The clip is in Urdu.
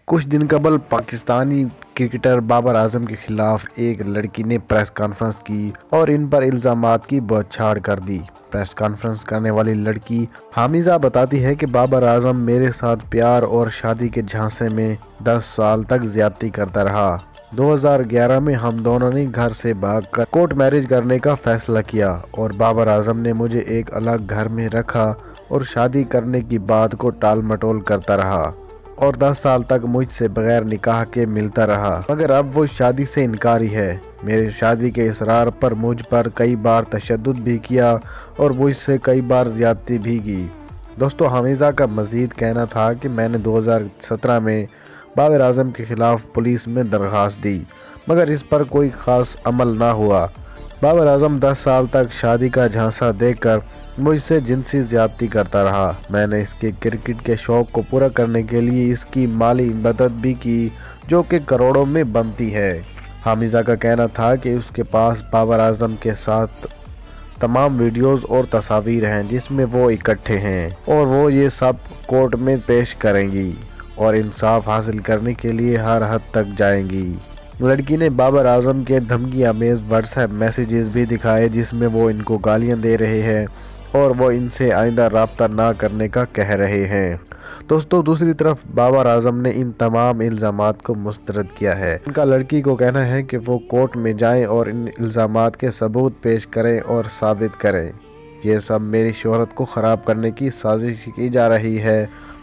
کچھ دن قبل پاکستانی کرکٹر بابر اعظم کے خلاف ایک لڑکی نے پریس کانفرنس کی اور ان پر الزامات کی بوچھاڑ کر دی۔ پریس کانفرنس کرنے والی لڑکی حامزہ بتاتی ہے کہ بابر اعظم میرے ساتھ پیار اور شادی کے جھانسے میں 10 سال تک زیادتی کرتا رہا۔ 2011 میں ہم دونوں نے گھر سے بھاگ کر کورٹ میرج کرنے کا فیصلہ کیا اور بابر اعظم نے مجھے ایک الگ گھر میں رکھا اور شادی کرنے کی بات کو ٹال مٹول کرتا رہا اور 10 سال تک مجھ سے بغیر نکاح کے ملتا رہا، مگر اب وہ شادی سے انکاری ہے۔ میرے شادی کے اصرار پر مجھ پر کئی بار تشدد بھی کیا اور مجھ سے کئی بار زیادتی بھی کی۔ دوستو، حامزہ کا مزید کہنا تھا کہ میں نے 2017 میں بابر اعظم کے خلاف پولیس میں درخواست دی، مگر اس پر کوئی خاص عمل نہ ہوا۔ بابر اعظم 10 سال تک شادی کا جھانسا دے کر مجھ سے جنسی زیادتی کرتا رہا۔ میں نے اس کے کرکٹ کے شوق کو پورا کرنے کے لیے اس کی مالی مدد بھی کی، جو کہ کروڑوں میں بنتی ہے۔ حامزہ کا کہنا تھا کہ اس کے پاس بابر اعظم کے ساتھ تمام ویڈیوز اور تصاویر ہیں جس میں وہ اکٹھے ہیں اور وہ یہ سب کورٹ میں پیش کریں گی اور انصاف حاصل کرنے کے لیے ہر حد تک جائیں گی۔ لڑکی نے بابر اعظم کے دھمکی آمیز واٹس ایپ میسیجز بھی دکھائے جس میں وہ ان کو گالیاں دے رہے ہیں اور وہ ان سے آئندہ رابطہ نہ کرنے کا کہہ رہے ہیں۔ دوستو، دوسری طرف بابر اعظم نے ان تمام الزامات کو مسترد کیا ہے۔ ان کا لڑکی کو کہنا ہے کہ وہ کورٹ میں جائیں اور ان الزامات کے ثبوت پیش کریں اور ثابت کریں۔ یہ سب میری شہرت کو خراب کرنے کی سازش کی جا رہی ہے۔